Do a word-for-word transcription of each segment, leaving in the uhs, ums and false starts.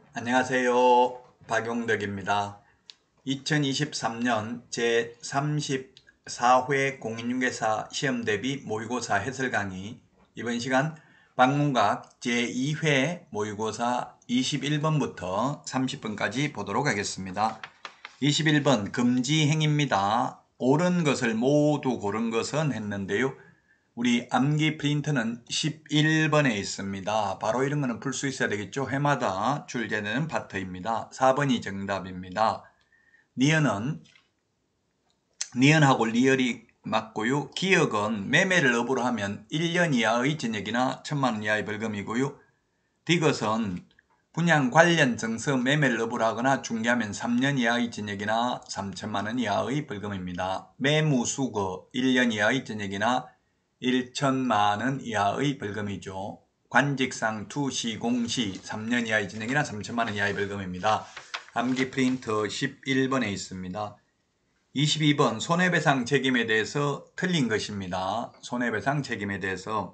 안녕하세요. 박용덕입니다. 이천이십삼 년 제삼십사 회 공인중개사 시험대비 모의고사 해설 강의, 이번 시간 방문각 제이 회 모의고사 이십일 번부터 삼십 번까지 보도록 하겠습니다. 이십일 번 금지행입니다. 옳은 것을 모두 고른 것은 했는데요. 우리 암기 프린트는 십일 번에 있습니다. 바로 이런 거는 풀 수 있어야 되겠죠. 해마다 출제되는 파트입니다. 사 번이 정답입니다. 니은은 니은하고 리얼이 맞고요. 기억은 매매를 업으로 하면 일 년 이하의 징역이나 천만 원 이하의 벌금이고요. 디귿은 분양 관련 증서 매매를 업으로 하거나 중개하면 삼 년 이하의 징역이나 삼천만 원 이하의 벌금입니다. 매무수거 일 년 이하의 징역이나 천만 원 이하의 벌금이죠. 관직상 투시 공시 삼 년 이하의 징역이나 삼천만 원 이하의 벌금입니다. 암기 프린트 십일 번에 있습니다. 이십이 번 손해배상 책임에 대해서 틀린 것입니다. 손해배상 책임에 대해서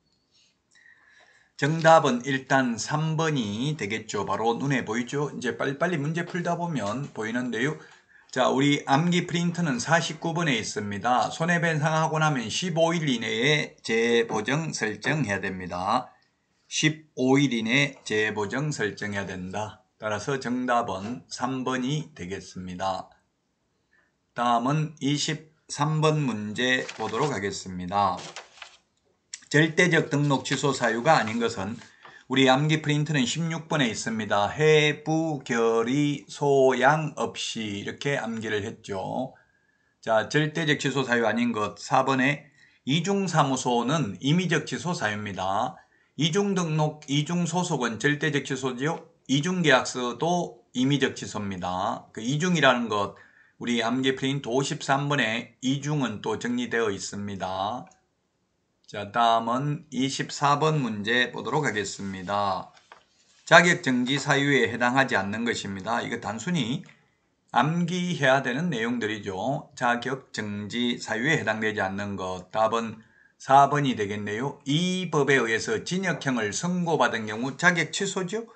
정답은 일단 삼 번이 되겠죠. 바로 눈에 보이죠. 이제 빨리빨리 문제 풀다 보면 보이는데요. 자, 우리 암기 프린트는 사십구 번에 있습니다. 손해배상하고 나면 십오 일 이내에 재보정 설정해야 됩니다. 십오 일 이내에 재보정 설정해야 된다. 따라서 정답은 삼 번이 되겠습니다. 다음은 이십삼 번 문제 보도록 하겠습니다. 절대적 등록 취소 사유가 아닌 것은 우리 암기 프린트는 십육 번에 있습니다. 해부, 결의, 소양 없이 이렇게 암기를 했죠. 자, 절대적 취소 사유 아닌 것 사 번에 이중사무소는 임의적 취소 사유입니다. 이중등록, 이중소속은 절대적 취소죠. 이중계약서도 임의적 취소입니다. 그 이중이라는 것 우리 암기 프린트 오십삼 번에 이중은 또 정리되어 있습니다. 자, 다음은 이십사 번 문제 보도록 하겠습니다. 자격정지 사유에 해당하지 않는 것입니다. 이거 단순히 암기해야 되는 내용들이죠. 자격정지 사유에 해당되지 않는 것. 답은 사 번이 되겠네요. 이 법에 의해서 징역형을 선고받은 경우 자격 취소죠.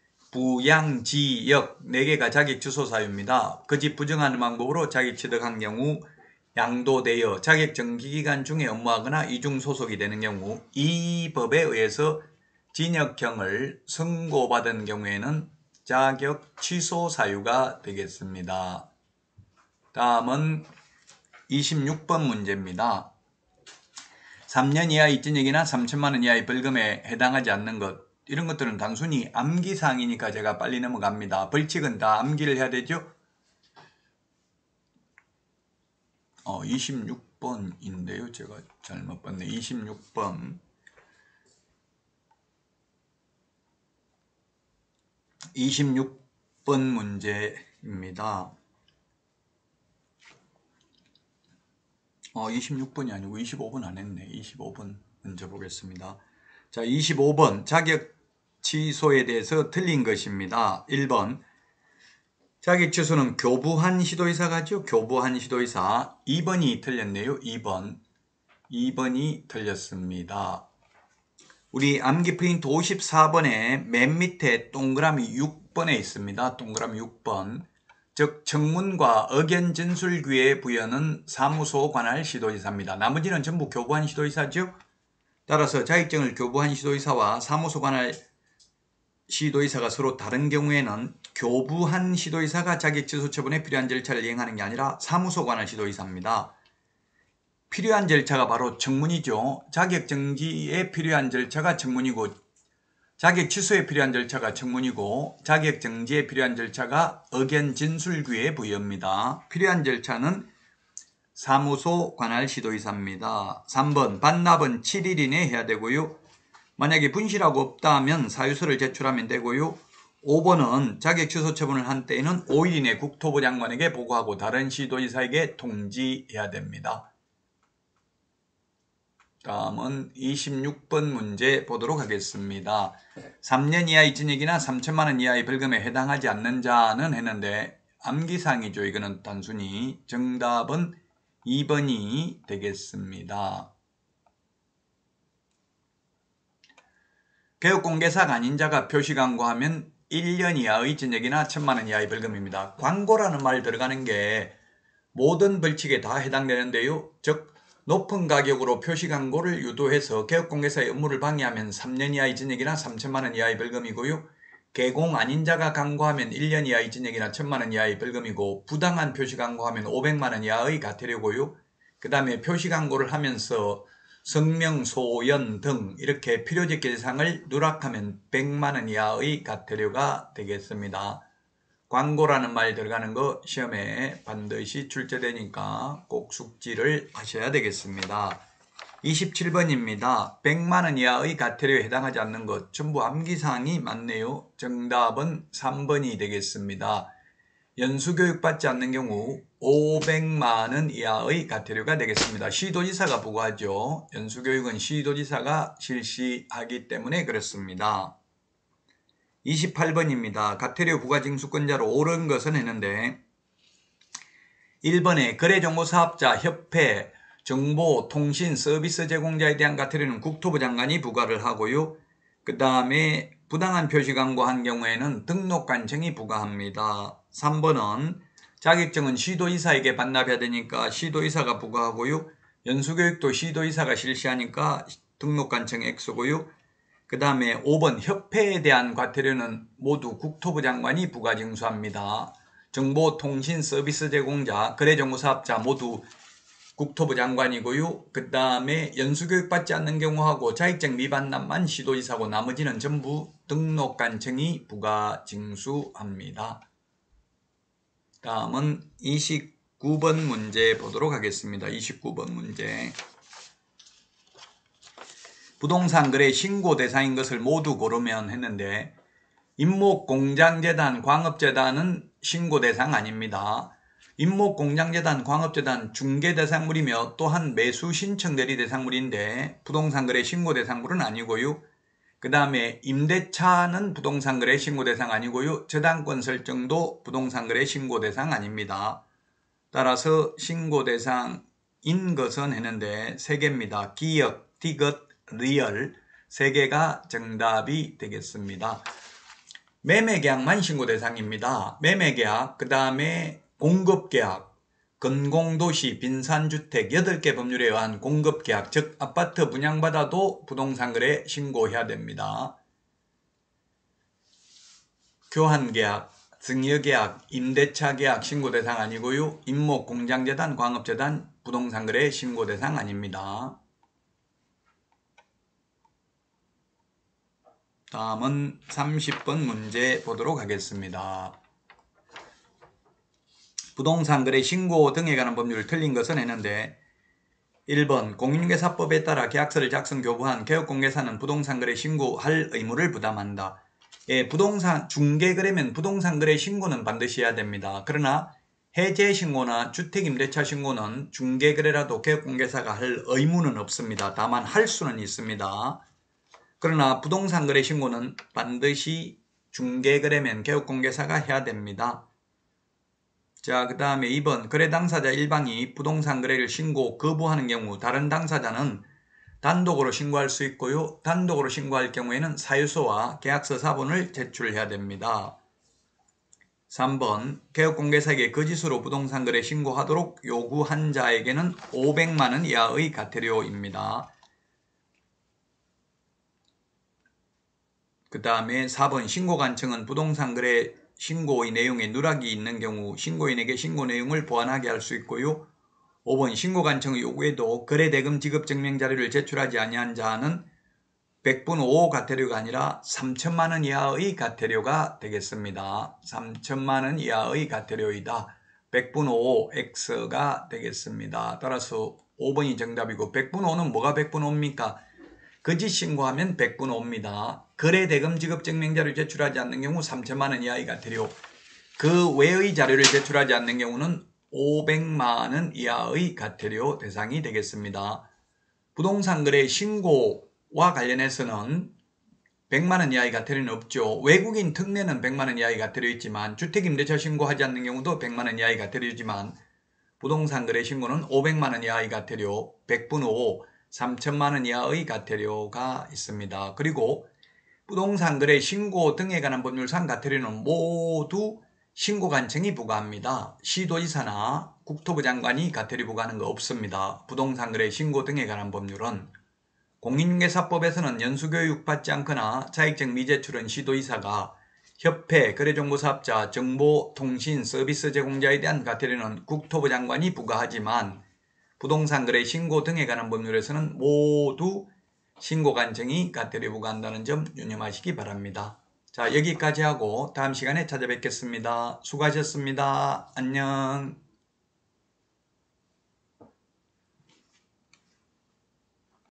부양지역 네 개가 자격 취소 사유입니다. 거짓 부정하는 방법으로 자격 취득한 경우 양도되어 자격정지기간 중에 업무하거나 이중소속이 되는 경우 이 법에 의해서 징역형을 선고받은 경우에는 자격 취소 사유가 되겠습니다. 다음은 이십육 번 문제입니다. 삼 년 이하의 징역이나 삼천만 원 이하의 벌금에 해당하지 않는 것, 이런 것들은 단순히 암기사항이니까 제가 빨리 넘어갑니다. 벌칙은 다 암기를 해야 되죠. 어, 이십육 번인데요. 제가 잘못 봤네. 이십육 번. 이십육 번 문제입니다. 어, 이십육 번이 아니고 이십오 번 안 했네. 이십오 번 먼저 보겠습니다. 자, 이십오 번 자격 취소에 대해서 틀린 것입니다. 일 번 자격 취소는 교부한 시도의사가죠. 교부한 시도의사. 이 번이 틀렸네요. 이 번. 이 번이 틀렸습니다. 우리 암기 프린트 오십사 번에 맨 밑에 동그라미 육 번에 있습니다. 동그라미 육 번. 즉 청문과 의견 진술기에 부여는 사무소 관할 시도의사입니다. 나머지는 전부 교부한 시도의사죠. 따라서 자격증을 교부한 시도의사와 사무소 관할 시도의사가 서로 다른 경우에는 교부한 시도의사가 자격 취소 처분에 필요한 절차를 이행하는 게 아니라 사무소 관할 시도의사입니다. 필요한 절차가 바로 청문이죠. 자격 정지에 필요한 절차가 청문이고 자격 취소에 필요한 절차가 청문이고 자격 정지에 필요한 절차가 의견 진술기에 부여입니다. 필요한 절차는 사무소 관할 시도의사입니다. 삼 번 반납은 칠 일 이내에 해야 되고요. 만약에 분실하고 없다 하면 사유서를 제출하면 되고요. 오 번은 자격 취소 처분을 한 때에는 오 일 이내 국토부 장관에게 보고하고 다른 시도의사에게 통지해야 됩니다. 다음은 이십육 번 문제 보도록 하겠습니다. 삼 년 이하의 징역이나 삼천만 원 이하의 벌금에 해당하지 않는 자는 했는데 암기사항이죠. 이거는 단순히 정답은 이 번이 되겠습니다. 개업공개사가 아닌 자가 표시광고하면 일 년 이하의 징역이나 천만 원 이하의 벌금입니다. 광고라는 말 들어가는 게 모든 벌칙에 다 해당되는데요. 즉 높은 가격으로 표시 광고를 유도해서 개업공개사의 업무를 방해하면 삼 년 이하의 징역이나 삼천만 원 이하의 벌금이고요. 개공 아닌 자가 광고하면 일 년 이하의 징역이나 천만 원 이하의 벌금이고, 부당한 표시 광고하면 오백만 원 이하의 과태료고요. 그 다음에 표시 광고를 하면서 성명, 소연 등 이렇게 필요적 대상을 누락하면 백만 원 이하의 과태료가 되겠습니다. 광고라는 말 들어가는 거 시험에 반드시 출제되니까 꼭 숙지를 하셔야 되겠습니다. 이십칠 번입니다. 백만 원 이하의 과태료에 해당하지 않는 것 전부 암기사항이 많네요. 정답은 삼 번이 되겠습니다. 연수교육 받지 않는 경우 오백만 원 이하의 과태료가 되겠습니다. 시도지사가 부과하죠. 연수교육은 시도지사가 실시하기 때문에 그렇습니다. 이십팔 번입니다. 과태료 부과징수권자로 옳은 것은 했는데, 일 번에 거래정보사업자, 협회, 정보, 통신, 서비스 제공자에 대한 과태료는 국토부 장관이 부과를 하고요. 그 다음에 부당한 표시 광고한 경우에는 등록관청이 부과합니다. 삼 번은 자격증은 시도이사에게 반납해야 되니까 시도이사가 부과하고요. 연수교육도 시도이사가 실시하니까 등록관청 액수고요. 그 다음에 오 번 협회에 대한 과태료는 모두 국토부 장관이 부과징수합니다. 정보, 통신, 서비스 제공자, 거래정보사업자 모두 국토부 장관이고요. 그 다음에 연수교육 받지 않는 경우하고 자격증 미반납만 시도지사고 나머지는 전부 등록관청이 부과징수합니다. 다음은 이십구 번 문제 보도록 하겠습니다. 이십구 번 문제. 부동산 거래 신고 대상인 것을 모두 고르면 했는데, 임목공장재단, 광업재단은 신고 대상 아닙니다. 임목공장재단, 광업재단 중개대상물이며 또한 매수신청대리 대상물인데 부동산 거래 신고 대상물은 아니고요. 그 다음에 임대차는 부동산 거래 신고 대상 아니고요. 저당권 설정도 부동산 거래 신고 대상 아닙니다. 따라서 신고 대상인 것은 했는데 세 개입니다. 기역, 디귿, 리얼 세 개가 정답이 되겠습니다. 매매계약만 신고 대상입니다. 매매계약, 그 다음에 공급계약, 건공도시, 빈산주택 여덟 개 법률에 의한 공급계약, 즉 아파트 분양받아도 부동산거래 신고해야 됩니다. 교환계약, 증여계약, 임대차계약 신고 대상 아니고요. 임목공장재단, 광업재단 부동산거래 신고 대상 아닙니다. 다음은 삼십 번 문제 보도록 하겠습니다. 부동산 거래 신고 등에 관한 법률을 틀린 것은 했는데, 일 번 공인중개사법에 따라 계약서를 작성 교부한 개업공개사는 부동산 거래 신고할 의무를 부담한다. 예, 부동산 중개거래면 부동산 거래 신고는 반드시 해야 됩니다. 그러나 해제 신고나 주택임대차 신고는 중개거래라도 개업공개사가 할 의무는 없습니다. 다만 할 수는 있습니다. 그러나 부동산 거래 신고는 반드시 중개거래면 개업공개사가 해야 됩니다. 자, 그 다음에 이 번 거래 당사자 일방이 부동산 거래를 신고 거부하는 경우 다른 당사자는 단독으로 신고할 수 있고요. 단독으로 신고할 경우에는 사유서와 계약서 사본을 제출해야 됩니다. 삼 번 개업공개사에게 거짓으로 부동산 거래 신고하도록 요구한 자에게는 오백만 원 이하의 과태료입니다. 그 다음에 사 번 신고관청은 부동산 거래 신고의 내용에 누락이 있는 경우 신고인에게 신고 내용을 보완하게 할 수 있고요. 오 번 신고관청의 요구에도 거래대금 지급 증명 자료를 제출하지 아니한 자는 백분의 오 과태료가 아니라 삼천만 원 이하의 과태료가 되겠습니다. 삼천만 원 이하의 과태료이다. 백분의 오 X가 되겠습니다. 따라서 오 번이 정답이고, 백분의 오는 뭐가 백분의 오입니까? 거짓 신고하면 백분의 오입니다. 거래대금 지급 증명자료를 제출하지 않는 경우 삼천만 원 이하의 과태료, 그 외의 자료를 제출하지 않는 경우는 오백만 원 이하의 과태료 대상이 되겠습니다. 부동산 거래 신고와 관련해서는 백만 원 이하의 과태료는 없죠. 외국인 특례는 백만 원 이하의 과태료 있지만, 주택임대차 신고하지 않는 경우도 백만 원 이하의 과태료이지만, 부동산 거래 신고는 오백만 원 이하의 과태료, 백분의 오, 삼천만 원 이하의 과태료가 있습니다. 그리고 부동산 거래 신고 등에 관한 법률상 가태료는 모두 신고관청이 부과합니다. 시도지사나 국토부 장관이 가태료 부과하는 거 없습니다. 부동산 거래 신고 등에 관한 법률은 공인중개사법에서는 연수교육 받지 않거나 자격증 미제출은 시도지사가 협회, 거래정보사업자, 정보통신 서비스 제공자에 대한 가태료는 국토부 장관이 부과하지만 부동산 거래 신고 등에 관한 법률에서는 모두 신고관청이 가태료 부과한다는 점 유념하시기 바랍니다. 자, 여기까지 하고 다음 시간에 찾아뵙겠습니다. 수고하셨습니다. 안녕.